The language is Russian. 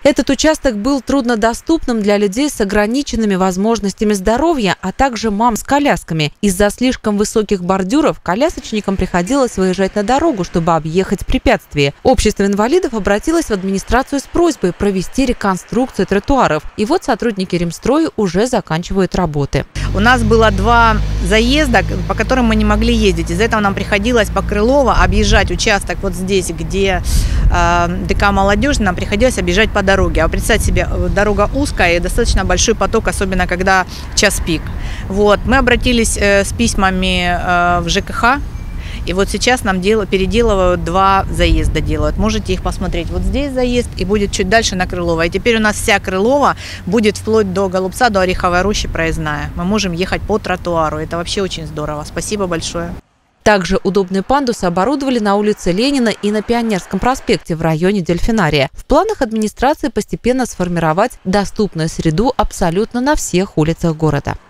Этот участок был труднодоступным для людей с ограниченными возможностями здоровья, а также мам с колясками. Из-за слишком высоких бордюров колясочникам приходилось выезжать на дорогу, чтобы объехать препятствия. Общество инвалидов обратилось в администрацию с просьбой провести реконструкцию тротуаров. И вот сотрудники Римстроя уже заканчивают работы. У нас было 2 заезда, по которым мы не могли ездить. Из-за этого нам приходилось по Крылова объезжать участок вот здесь, где ДК «Молодежь», нам приходилось объезжать по дороге. А представьте себе, дорога узкая и достаточно большой поток, особенно когда час пик. Вот. Мы обратились с письмами в ЖКХ. И вот сейчас нам переделывают 2 заезда делают. Можете их посмотреть. Вот здесь заезд и будет чуть дальше на Крылова. И теперь у нас вся Крылова будет вплоть до Голубца, до Ореховой рощи проездная. Мы можем ехать по тротуару. Это вообще очень здорово. Спасибо большое. Также удобные пандусы оборудовали на улице Ленина и на Пионерском проспекте в районе Дельфинария. В планах администрации постепенно сформировать доступную среду абсолютно на всех улицах города.